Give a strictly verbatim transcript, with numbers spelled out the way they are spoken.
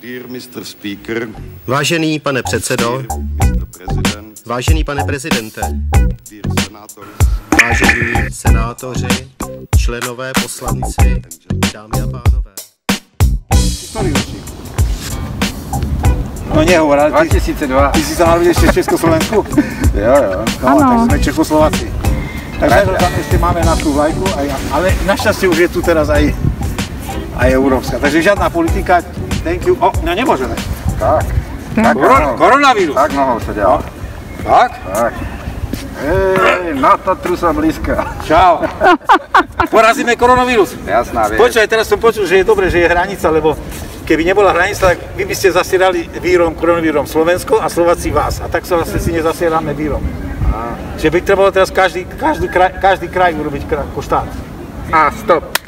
Vážený pane předsedo, vážený pane prezidente, vážení senátoři, členové, poslanci, dámy a pánové. No nehovor, ale dva tisíce dva. Ty si sa narodil ešte v Československu? Jo, jo. No, takže sme Čechoslováci. Takže tam ešte máme našu vlajku, aj, ale našťastie už je tu teraz aj, aj európska. Takže žiadna politika, thank you. O, no nemôžeme. Tak. Tak Koron, koronavírus. Tak nohou sa ďalej. Tak? Tak. Ej, na Tatru sa blízka. Čau. Porazíme koronavírus. Jasná vec. Počkaj, teraz som počul, že je dobré, že je hranica, lebo keby nebola hranica, tak vy by ste zasierali vírom, koronavírom Slovensko a Slováci vás. A tak sa vlastne si nezasierame vírom. Že by trebalo teraz každý, každý, kraj, každý kraj urobiť ako štát. A stop.